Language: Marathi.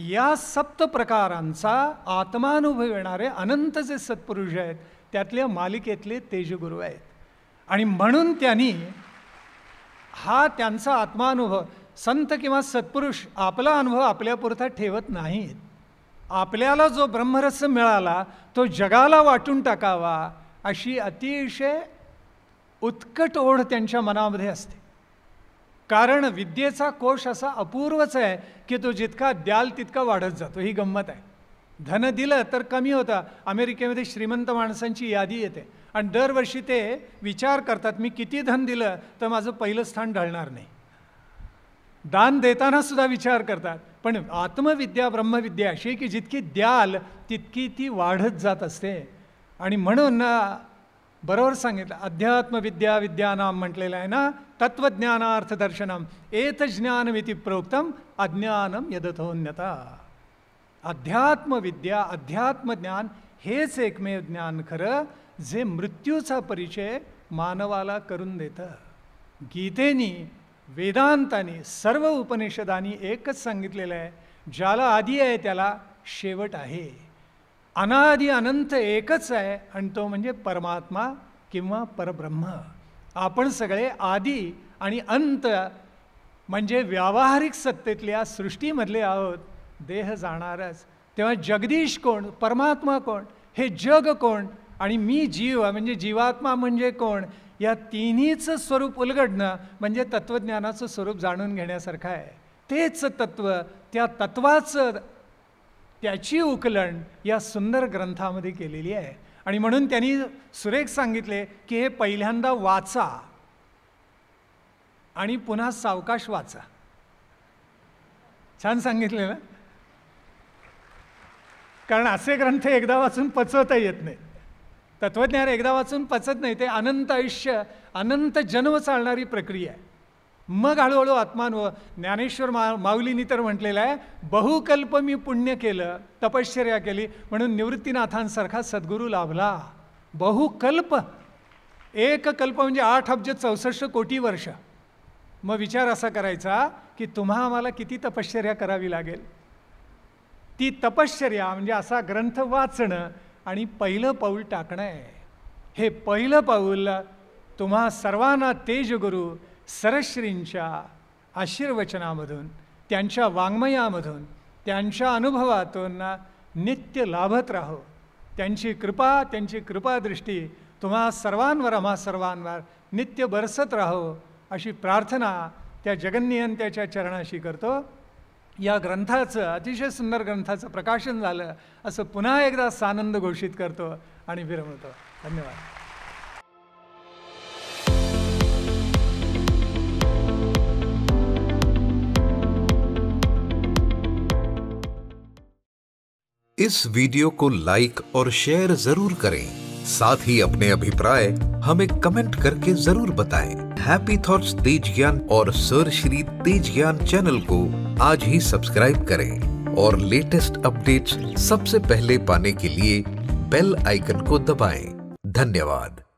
या सप्त प्रकारांचा आत्मानुभव येणारे अनंत जे सत्पुरुष आहेत त्यातल्या मालिकेतले तेजगुरू आहेत. आणि म्हणून त्यांनी हा त्यांचा आत्मानुभव, संत किंवा सत्पुरुष आपला अनुभव आपल्यापुरता ठेवत नाहीत. आपल्याला जो ब्रह्मरस मिळाला तो जगाला वाटून टाकावा अशी अतिशय उत्कट ओढ त्यांच्या मनामध्ये असते. कारण विद्येचा कोश असा अपूर्वच आहे की तो जितका द्याल तितका वाढत जातो. ही गंमत आहे. धन दिलं तर कमी होतं. अमेरिकेमध्ये श्रीमंत माणसांची यादी येते आणि दरवर्षी ते विचार करतात मी किती धन दिलं तर माझं पहिलं स्थान ढळणार नाही. दान देताना सुद्धा विचार करतात. पण आत्मविद्या ब्रह्मविद्या अशी की जितकी द्याल तितकी ती वाढत जात असते. आणि म्हणून बरोबर सांगितलं, अध्यात्मविद्या विद्यानाम म्हटलेलं आहे ना, तत्वज्ञानार्थ दर्शनम एत ज्ञानमिति प्रोक्तम अज्ञानम यदथोन्यता. अध्यात्मविद्या अध्यात्मज्ञान हेच एकमेव ज्ञान खरं जे मृत्यूचा परिचय मानवाला करून देतं. गीतेनी, वेदांतानी, सर्व उपनिषदांनी एकच सांगितलेलं आहे, ज्याला आदी आहे त्याला शेवट आहे. अनादि अनंत एकच आहे आणि तो म्हणजे परमात्मा किंवा परब्रह्म. आपण सगळे आदी आणि अंत म्हणजे व्यावहारिक सत्तेतल्या सृष्टीमधले आहोत. देह जाणारच. तेव्हा जगदीश कोण, परमात्मा कोण, हे जग कोण आणि मी जीव म्हणजे जीवात्मा म्हणजे कोण, या तिन्हीचं स्वरूप उलगडणं म्हणजे तत्त्वज्ञानाचं स्वरूप जाणून घेण्यासारखं आहे. तेच तत्त्व, त्या तत्त्वाचं त्याची उकलण या सुंदर ग्रंथामध्ये केलेली आहे. आणि म्हणून त्यांनी सुरेख सांगितले की हे पहिल्यांदा वाचा आणि पुन्हा सावकाश वाचा. छान सांगितले ना. कारण असे ग्रंथ एकदा वाचून पचवता येत नाही. तत्त्वज्ञान एकदा वाचून पचत नाही. ते अनंत आयुष्य, अनंत जन्म चालणारी प्रक्रिया आहे. मग हळूहळू आत्मानुभव. ज्ञानेश्वर माऊलींनी तर म्हटलेलं आहे, बहुकल्प मी पुण्य केलं, तपश्चर्या केली म्हणून निवृत्तीनाथांसारखा सद्गुरू लाभला. बहुकल्प, एक कल्प म्हणजे 8,64 कोटी वर्ष. मग विचार असा करायचा की तुम्हा आम्हाला किती तपश्चर्या करावी लागेल. ती तपश्चर्या म्हणजे असा ग्रंथ वाचणं आणि पहिलं पाऊल टाकणं आहे. हे पहिलं पाऊल तुम्हा सर्वांना तेजगुरू सरश्रींच्या आशीर्वचनामधून, त्यांच्या वाङ्मयामधून, त्यांच्या अनुभवातून नित्य लाभत राहो. त्यांची कृपा, त्यांची कृपादृष्टी तुम्हा सर्वांवर, आम्हा सर्वांवर नित्य बरसत राहो अशी प्रार्थना त्या जगन्नियंत्याच्या चरणाशी करतो. या ग्रंथाचं, अतिशय सुंदर ग्रंथाचं प्रकाशन झालं असं पुन्हा एकदा सानंद घोषित करतो आणि विरमतो. धन्यवाद. इस वीडियो को लाइक और शेयर जरूर करें. साथ ही अपने अभिप्राय हमें कमेंट करके जरूर बताएं. हैप्पी थॉट्स तेज ज्ञान और सर श्री तेज ज्ञान चैनल को आज ही सब्सक्राइब करें और लेटेस्ट अपडेट्स सबसे पहले पाने के लिए बेल आइकन को दबाएं. धन्यवाद.